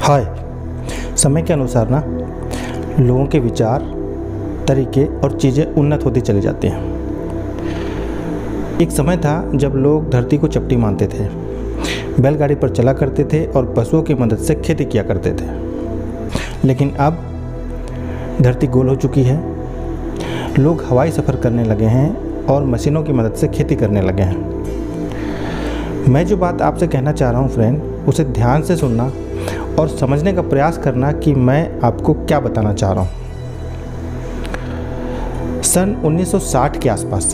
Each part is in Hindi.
हाय। समय के अनुसार ना लोगों के विचार, तरीके और चीज़ें उन्नत होती चली जाती हैं। एक समय था जब लोग धरती को चपटी मानते थे, बैलगाड़ी पर चला करते थे और पशुओं की मदद से खेती किया करते थे। लेकिन अब धरती गोल हो चुकी है, लोग हवाई सफ़र करने लगे हैं और मशीनों की मदद से खेती करने लगे हैं। मैं जो बात आपसे कहना चाह रहा हूँ फ्रेंड, उसे ध्यान से सुनना और समझने का प्रयास करना कि मैं आपको क्या बताना चाह रहा हूँ। सन 1960 के आसपास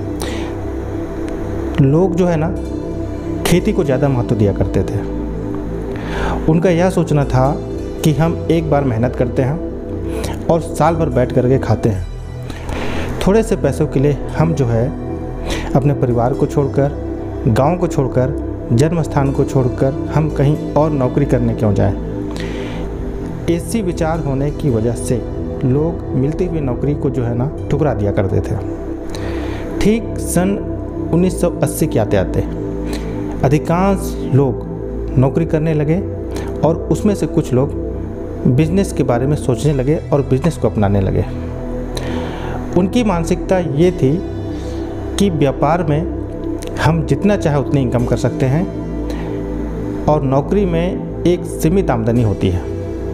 लोग जो है ना खेती को ज़्यादा महत्व दिया करते थे। उनका यह सोचना था कि हम एक बार मेहनत करते हैं और साल भर बैठ करके खाते हैं। थोड़े से पैसों के लिए हम जो है अपने परिवार को छोड़कर, गांव को छोड़कर, जन्म स्थान को छोड़कर हम कहीं और नौकरी करने क्यों जाएं। ऐसी विचार होने की वजह से लोग मिलती हुई नौकरी को जो है ना ठुकरा दिया करते थे। ठीक सन 1980 के आते आते अधिकांश लोग नौकरी करने लगे और उसमें से कुछ लोग बिजनेस के बारे में सोचने लगे और बिजनेस को अपनाने लगे। उनकी मानसिकता ये थी कि व्यापार में हम जितना चाहे उतनी इनकम कर सकते हैं और नौकरी में एक सीमित आमदनी होती है।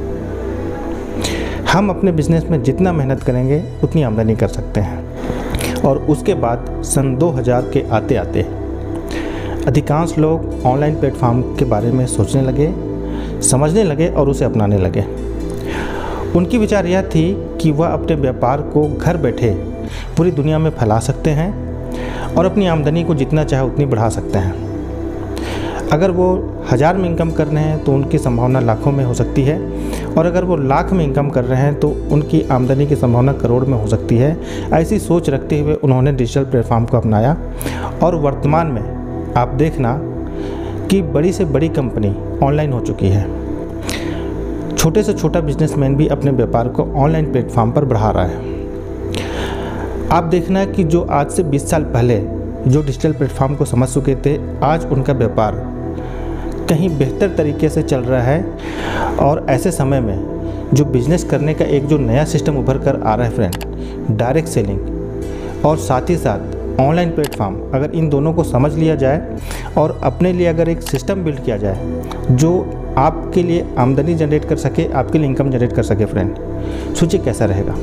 हम अपने बिजनेस में जितना मेहनत करेंगे उतनी आमदनी कर सकते हैं। और उसके बाद सन 2000 के आते आते अधिकांश लोग ऑनलाइन प्लेटफॉर्म के बारे में सोचने लगे, समझने लगे और उसे अपनाने लगे। उनकी विचार यह थी कि वह अपने व्यापार को घर बैठे पूरी दुनिया में फैला सकते हैं और अपनी आमदनी को जितना चाहे उतनी बढ़ा सकते हैं। अगर वो 1000 में इनकम कर रहे हैं तो उनकी संभावना लाखों में हो सकती है, और अगर वो लाख में इनकम कर रहे हैं तो उनकी आमदनी की संभावना करोड़ में हो सकती है। ऐसी सोच रखते हुए उन्होंने डिजिटल प्लेटफॉर्म को अपनाया और वर्तमान में आप देखना कि बड़ी से बड़ी कंपनी ऑनलाइन हो चुकी है। छोटे से छोटा बिजनेसमैन भी अपने व्यापार को ऑनलाइन प्लेटफॉर्म पर बढ़ा रहा है। आप देखना कि जो आज से 20 साल पहले जो डिजिटल प्लेटफॉर्म को समझ चुके थे, आज उनका व्यापार कहीं बेहतर तरीके से चल रहा है। और ऐसे समय में जो बिजनेस करने का एक जो नया सिस्टम उभर कर आ रहा है फ्रेंड, डायरेक्ट सेलिंग और साथ ही साथ ऑनलाइन प्लेटफॉर्म, अगर इन दोनों को समझ लिया जाए और अपने लिए अगर एक सिस्टम बिल्ड किया जाए जो आपके लिए आमदनी जनरेट कर सके, आपके लिए इनकम जनरेट कर सके फ्रेंड, सोचिए कैसा रहेगा।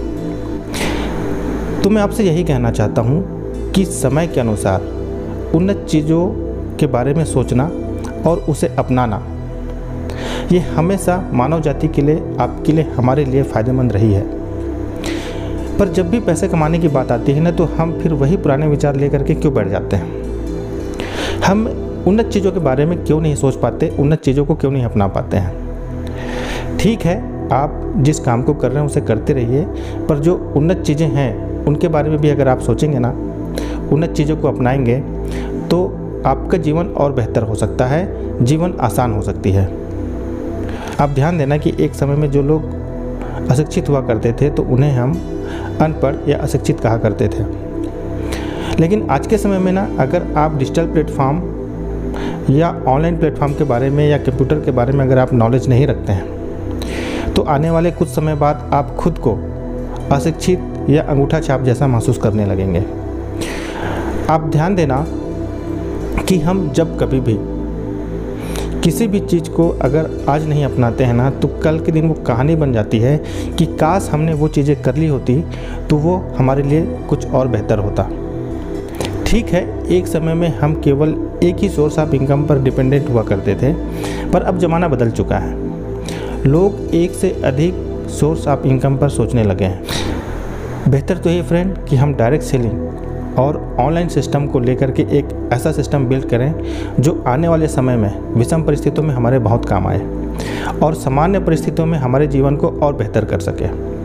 तो मैं आपसे यही कहना चाहता हूँ कि समय के अनुसार उन्नत चीज़ों के बारे में सोचना और उसे अपनाना, ये हमेशा मानव जाति के लिए, आपके लिए, हमारे लिए फ़ायदेमंद रही है। पर जब भी पैसे कमाने की बात आती है ना, तो हम फिर वही पुराने विचार लेकर के क्यों बैठ जाते हैं। हम उन्नत चीज़ों के बारे में क्यों नहीं सोच पाते, उन्नत चीज़ों को क्यों नहीं अपना पाते हैं। ठीक है, आप जिस काम को कर रहे हैं उसे करते रहिए, पर जो उन्नत चीज़ें हैं उनके बारे में भी अगर आप सोचेंगे ना, उन्नत चीज़ों को अपनाएंगे तो आपका जीवन और बेहतर हो सकता है, जीवन आसान हो सकती है। आप ध्यान देना कि एक समय में जो लोग अशिक्षित हुआ करते थे तो उन्हें हम अनपढ़ या अशिक्षित कहा करते थे। लेकिन आज के समय में ना, अगर आप डिजिटल प्लेटफॉर्म या ऑनलाइन प्लेटफॉर्म के बारे में या कंप्यूटर के बारे में अगर आप नॉलेज नहीं रखते हैं तो आने वाले कुछ समय बाद आप खुद को अशिक्षित या अंगूठा छाप जैसा महसूस करने लगेंगे। आप ध्यान देना कि हम जब कभी भी किसी भी चीज़ को अगर आज नहीं अपनाते हैं ना, तो कल के दिन वो कहानी बन जाती है कि काश हमने वो चीज़ें कर ली होती तो वो हमारे लिए कुछ और बेहतर होता। ठीक है, एक समय में हम केवल एक ही सोर्स ऑफ इनकम पर डिपेंडेंट हुआ करते थे, पर अब ज़माना बदल चुका है। लोग एक से अधिक सोर्स ऑफ इनकम पर सोचने लगे हैं। बेहतर तो ये फ्रेंड कि हम डायरेक्ट सेलिंग और ऑनलाइन सिस्टम को लेकर के एक ऐसा सिस्टम बिल्ड करें जो आने वाले समय में विषम परिस्थितियों में हमारे बहुत काम आए और सामान्य परिस्थितियों में हमारे जीवन को और बेहतर कर सके।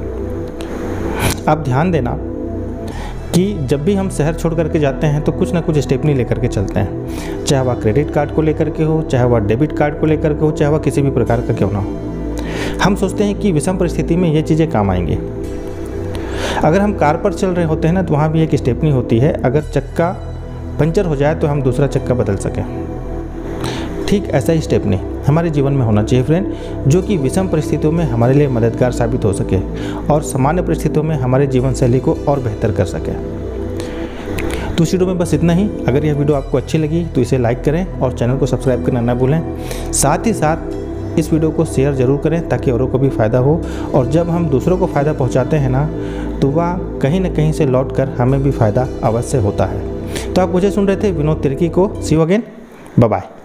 आप ध्यान देना कि जब भी हम शहर छोड़ करके जाते हैं तो कुछ ना कुछ स्टेपनी लेकर के चलते हैं, चाहे वह क्रेडिट कार्ड को लेकर के हो, चाहे वह डेबिट कार्ड को लेकर के हो, चाहे वह किसी भी प्रकार का क्यों ना हो। हम सोचते हैं कि विषम परिस्थिति में ये चीज़ें काम आएंगी। अगर हम कार पर चल रहे होते हैं ना, तो वहाँ भी एक स्टेपनी होती है, अगर चक्का पंचर हो जाए तो हम दूसरा चक्का बदल सकें। ठीक ऐसा ही स्टेपनी हमारे जीवन में होना चाहिए फ्रेंड, जो कि विषम परिस्थितियों में हमारे लिए मददगार साबित हो सके और सामान्य परिस्थितियों में हमारे जीवन शैली को और बेहतर कर सके। तो इस वीडियो में बस इतना ही। अगर यह वीडियो आपको अच्छी लगी तो इसे लाइक करें और चैनल को सब्सक्राइब करना ना भूलें। साथ ही साथ इस वीडियो को शेयर ज़रूर करें ताकि औरों को भी फ़ायदा हो, और जब हम दूसरों को फ़ायदा पहुंचाते हैं ना, तो वह कहीं ना कहीं से लौटकर हमें भी फ़ायदा अवश्य होता है। तो आप मुझे सुन रहे थे विनोद तिर्की को। See you again, bye bye.